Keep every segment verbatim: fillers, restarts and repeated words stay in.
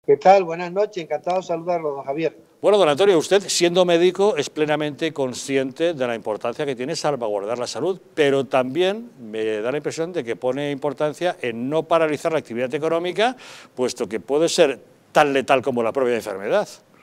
¿Qué tal? Buenas noches, encantado de saludarlo, don Javier. Bueno, don Antonio, usted, siendo médico, es plenamente consciente de la importancia que tiene salvaguardar la salud, pero también me da la impresión de que pone importancia en no paralizar la actividad económica, puesto que puede ser tan letal como la propia enfermedad.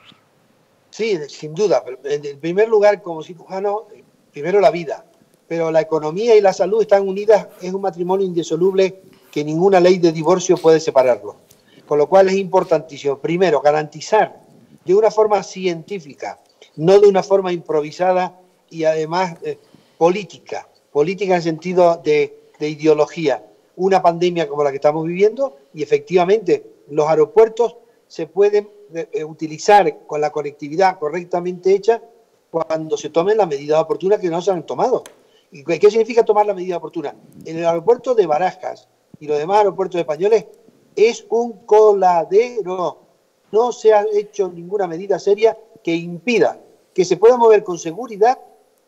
Sí, sin duda. En primer lugar, como cirujano, primero la vida, pero la economía y la salud están unidas, es un matrimonio indisoluble que ninguna ley de divorcio puede separarlo. Con lo cual es importantísimo, primero, garantizar de una forma científica, no de una forma improvisada y además eh, política, política en sentido de, de ideología, una pandemia como la que estamos viviendo, y efectivamente los aeropuertos se pueden eh, utilizar con la conectividad correctamente hecha cuando se tomen las medidas oportunas que no se han tomado. ¿Y qué significa tomar la medida oportuna? En el aeropuerto de Barajas y los demás aeropuertos españoles es un coladero. No se ha hecho ninguna medida seria que impida que se pueda mover con seguridad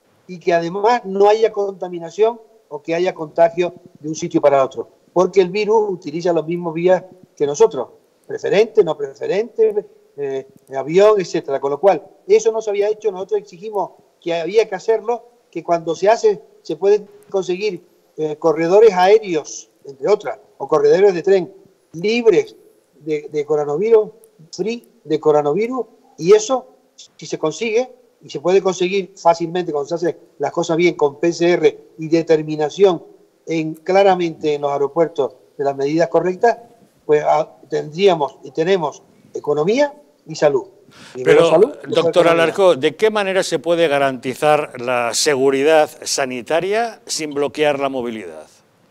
y que además no haya contaminación o que haya contagio de un sitio para otro. Porque el virus utiliza los mismos vías que nosotros, preferente, no preferente, eh, avión, etcétera. Con lo cual, eso no se había hecho, nosotros exigimos que había que hacerlo, que cuando se hace se pueden conseguir eh, corredores aéreos, entre otras, o corredores de tren libres de, de coronavirus, free de coronavirus, y eso, si se consigue, y se puede conseguir fácilmente cuando se hacen las cosas bien con P C R y determinación en, claramente en los aeropuertos de las medidas correctas, pues a, tendríamos y tenemos economía y salud. Primero Pero, salud, doctor Alarcó, ¿de qué manera se puede garantizar la seguridad sanitaria sin bloquear la movilidad?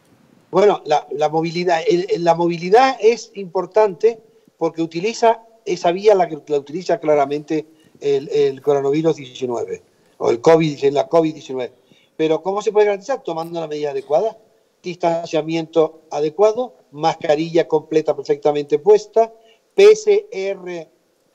Bueno, la, la, movilidad, el, la movilidad es importante porque utiliza esa vía la que la utiliza claramente el, el coronavirus diecinueve o el COVID, la COVID diecinueve. Pero ¿cómo se puede garantizar? Tomando la medida adecuada, distanciamiento adecuado, mascarilla completa perfectamente puesta, P C R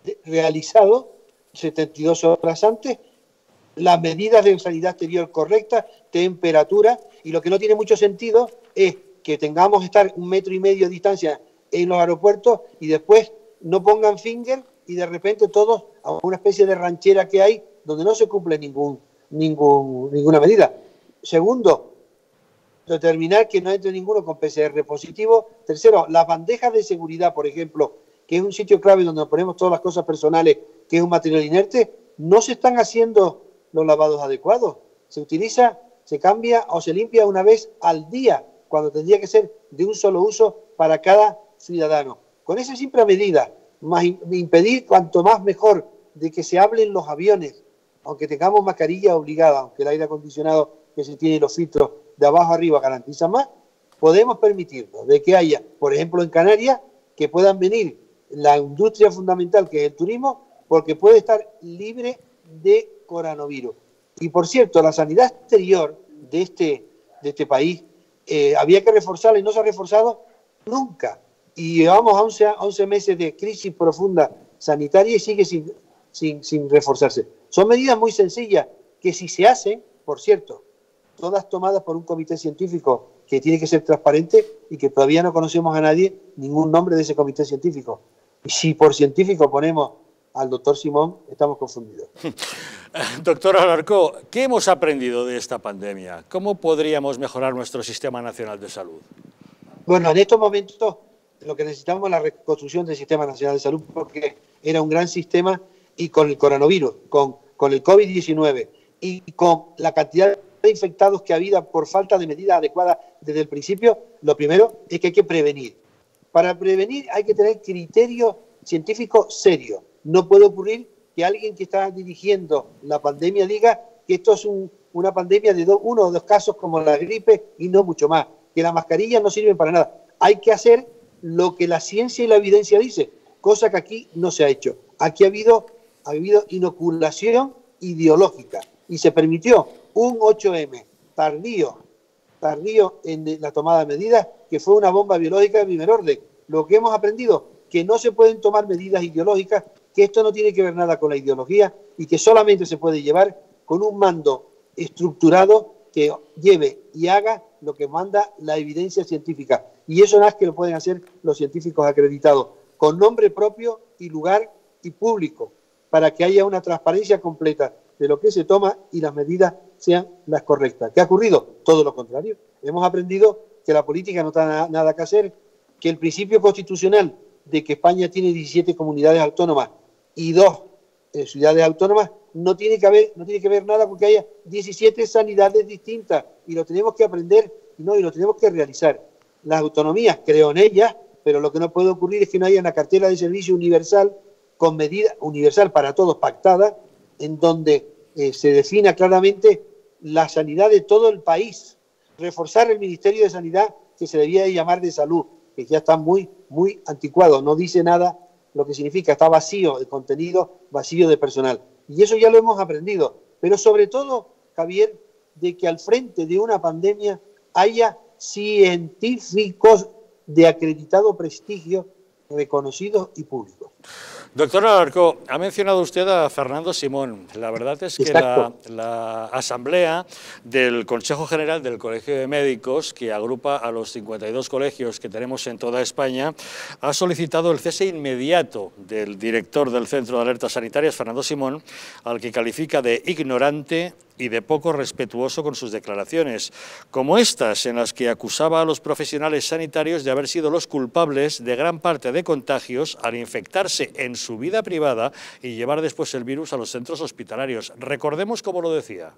realizado setenta y dos horas antes, las medidas de sanidad exterior correctas, temperatura, y lo que no tiene mucho sentido es que tengamos que estar un metro y medio de distancia en los aeropuertos y después no pongan finger y de repente todos a una especie de ranchera que hay donde no se cumple ningún, ningún, ninguna medida. Segundo, determinar que no entre ninguno con P C R positivo. Tercero, las bandejas de seguridad, por ejemplo, que es un sitio clave donde ponemos todas las cosas personales, que es un material inerte, no se están haciendo los lavados adecuados. Se utiliza, se cambia o se limpia una vez al día, cuando tendría que ser de un solo uso para cada ciudadano. Con esa simple medida, más impedir cuanto más mejor de que se hable en los aviones, aunque tengamos mascarilla obligada, aunque el aire acondicionado que se tiene y los filtros de abajo arriba garantiza más, podemos permitirnos de que haya, por ejemplo en Canarias, que puedan venir la industria fundamental que es el turismo, porque puede estar libre de coronavirus. Y por cierto, la sanidad exterior de este, de este país eh, había que reforzarla y no se ha reforzado nunca. Y llevamos once, once meses de crisis profunda sanitaria y sigue sin, sin, sin reforzarse. Son medidas muy sencillas que si se hacen, por cierto, todas tomadas por un comité científico que tiene que ser transparente y que todavía no conocemos a nadie, ningún nombre de ese comité científico. Y si por científico ponemos al doctor Simón, estamos confundidos. Doctor Alarcó, ¿qué hemos aprendido de esta pandemia? ¿Cómo podríamos mejorar nuestro Sistema Nacional de Salud? Bueno, en estos momentos lo que necesitamos es la reconstrucción del Sistema Nacional de Salud, porque era un gran sistema y con el coronavirus, con, con el COVID diecinueve y con la cantidad de infectados que ha habido por falta de medidas adecuadas desde el principio, lo primero es que hay que prevenir. Para prevenir hay que tener criterio científico serio. No puede ocurrir que alguien que está dirigiendo la pandemia diga que esto es un, una pandemia de do, uno o dos casos como la gripe y no mucho más, que las mascarillas no sirven para nada. Hay que hacer lo que la ciencia y la evidencia dice, cosa que aquí no se ha hecho. Aquí ha habido, ha habido inoculación ideológica y se permitió un ocho eme tardío, tardío en la tomada de medidas, que fue una bomba biológica de primer orden. Lo que hemos aprendido, que no se pueden tomar medidas ideológicas, que esto no tiene que ver nada con la ideología y que solamente se puede llevar con un mando estructurado que lleve y haga lo que manda la evidencia científica. Y eso nada más que lo pueden hacer los científicos acreditados. con nombre propio y lugar y público, para que haya una transparencia completa de lo que se toma y las medidas sean las correctas. ¿Qué ha ocurrido? Todo lo contrario. Hemos aprendido que la política no tiene nada que hacer, que el principio constitucional de que España tiene diecisiete comunidades autónomas y dos eh, ciudades autónomas no tiene que haber, no tiene que ver nada porque haya diecisiete sanidades distintas, y lo tenemos que aprender no, y lo tenemos que realizar. Las autonomías, creo en ellas, pero lo que no puede ocurrir es que no haya una cartera de servicio universal con medida universal para todos pactada, en donde eh, se defina claramente la sanidad de todo el país. Reforzar el Ministerio de Sanidad, que se debía de llamar de Salud, que ya está muy, muy anticuado, no dice nada lo que significa, está vacío de contenido, vacío de personal. Y eso ya lo hemos aprendido, pero sobre todo, Javier, de que al frente de una pandemia haya científicos de acreditado prestigio, reconocidos y públicos. Doctor Alarcó, ha mencionado usted a Fernando Simón. La verdad es que la, la asamblea del Consejo General del Colegio de Médicos, que agrupa a los cincuenta y dos colegios que tenemos en toda España, ha solicitado el cese inmediato del director del Centro de Alertas Sanitarias, Fernando Simón, al que califica de ignorante y de poco respetuoso con sus declaraciones, como estas en las que acusaba a los profesionales sanitarios de haber sido los culpables de gran parte de contagios al infectarse en su vida privada y llevar después el virus a los centros hospitalarios. Recordemos cómo lo decía.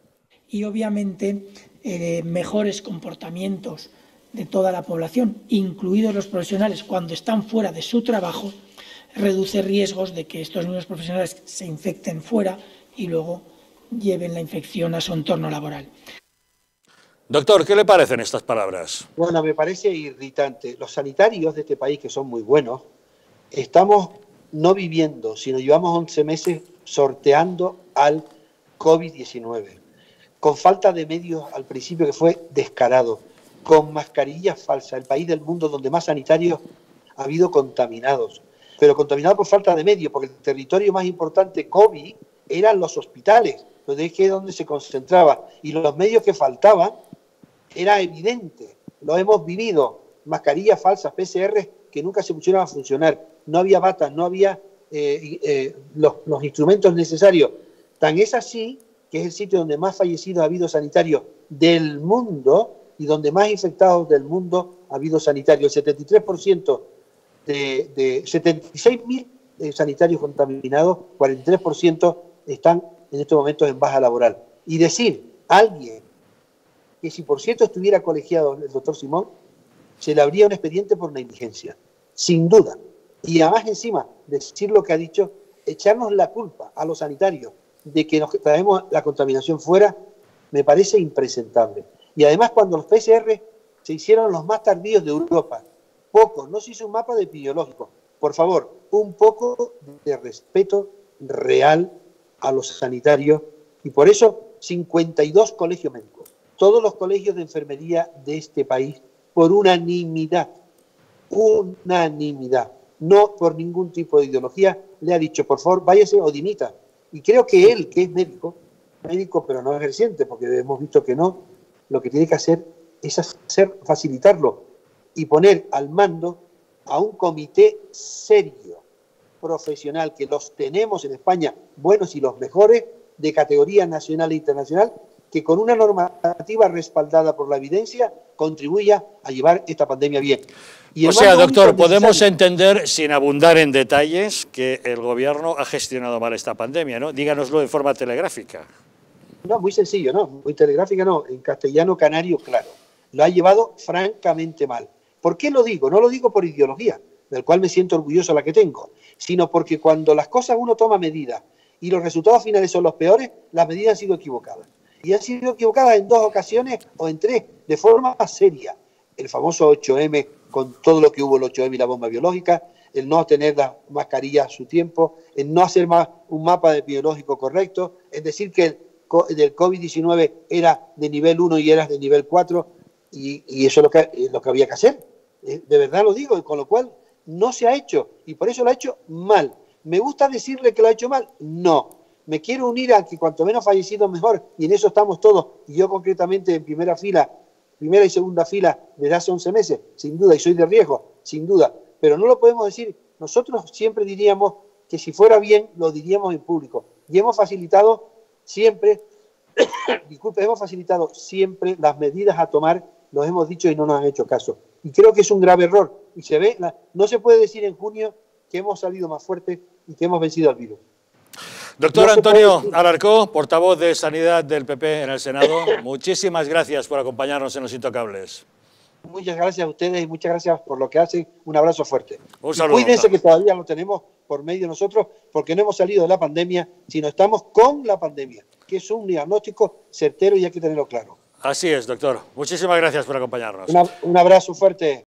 Y obviamente eh, mejores comportamientos de toda la población, incluidos los profesionales, cuando están fuera de su trabajo, reduce riesgos de que estos mismos profesionales se infecten fuera y luego lleven la infección a su entorno laboral. Doctor, ¿qué le parecen estas palabras? Bueno, me parece irritante. Los sanitarios de este país, que son muy buenos, estamos no viviendo, sino llevamos once meses sorteando al COVID diecinueve, con falta de medios al principio que fue descarado, con mascarillas falsas, el país del mundo donde más sanitarios ha habido contaminados, pero contaminados por falta de medios, porque el territorio más importante COVID eran los hospitales, donde es que donde se concentraba, y los medios que faltaban era evidente, lo hemos vivido, mascarillas falsas, P C R que nunca se pusieron a funcionar, no había batas, no había eh, eh, los, los instrumentos necesarios. Tan es así que es el sitio donde más fallecidos ha habido sanitarios del mundo y donde más infectados del mundo ha habido sanitarios. El setenta y tres por ciento de, de setenta y seis mil eh, sanitarios contaminados, cuarenta y tres por ciento están en estos momentos en baja laboral. Y decir a alguien que si por cierto estuviera colegiado el doctor Simón, se le habría un expediente por negligencia, sin duda. Y además encima, decir lo que ha dicho, echarnos la culpa a los sanitarios de que nos traemos la contaminación fuera, me parece impresentable. Y además cuando los P C R se hicieron los más tardíos de Europa, poco, no se hizo un mapa epidemiológico. Por favor, un poco de respeto real a los sanitarios, y por eso cincuenta y dos colegios médicos, todos los colegios de enfermería de este país, por unanimidad, unanimidad, no por ningún tipo de ideología, le ha dicho, por favor, váyase o dimita. Y creo que él, que es médico, médico pero no ejerciente, porque hemos visto que no, lo que tiene que hacer es hacer, facilitarlo y poner al mando a un comité serio, profesional, que los tenemos en España, buenos y los mejores, de categoría nacional e internacional, que con una normativa respaldada por la evidencia contribuya a llevar esta pandemia bien. Y o sea, doctor, podemos entender, sin abundar en detalles, que el gobierno ha gestionado mal esta pandemia, ¿no? Díganoslo de forma telegráfica. No, muy sencillo, no, muy telegráfica no, en castellano canario, claro. Lo ha llevado francamente mal. ¿Por qué lo digo? No lo digo por ideología, del cual me siento orgulloso la que tengo, sino porque cuando las cosas uno toma medidas y los resultados finales son los peores, las medidas han sido equivocadas. Y han sido equivocadas en dos ocasiones o en tres, de forma seria. El famoso ocho eme, con todo lo que hubo el ocho eme y la bomba biológica, el no tener las mascarillas a su tiempo, el no hacer más un mapa epidemiológico correcto, es decir, que el del COVID diecinueve era de nivel uno y era de nivel cuatro, y, y eso es lo que, es lo que había que hacer. De verdad lo digo, y con lo cual no se ha hecho, y por eso lo ha hecho mal. ¿Me gusta decirle que lo ha hecho mal? No. Me quiero unir a que cuanto menos fallecidos mejor, y en eso estamos todos, y yo concretamente en primera fila, primera y segunda fila desde hace once meses, sin duda, y soy de riesgo, sin duda, pero no lo podemos decir nosotros siempre diríamos que si fuera bien, lo diríamos en público. Y hemos facilitado siempre, disculpe, hemos facilitado siempre las medidas a tomar, los hemos dicho y no nos han hecho caso. Y creo que es un grave error. Y se ve, no se puede decir en junio que hemos salido más fuerte y que hemos vencido al virus. Doctor No Antonio puede... Alarcó, portavoz de Sanidad del P P en el Senado, muchísimas gracias por acompañarnos en Los Intocables. Muchas gracias a ustedes y muchas gracias por lo que hacen. Un abrazo fuerte. Un saludo. Cuídense que todavía lo tenemos por medio de nosotros, porque no hemos salido de la pandemia, sino estamos con la pandemia, que es un diagnóstico certero y hay que tenerlo claro. Así es, doctor. Muchísimas gracias por acompañarnos. Una, un abrazo fuerte.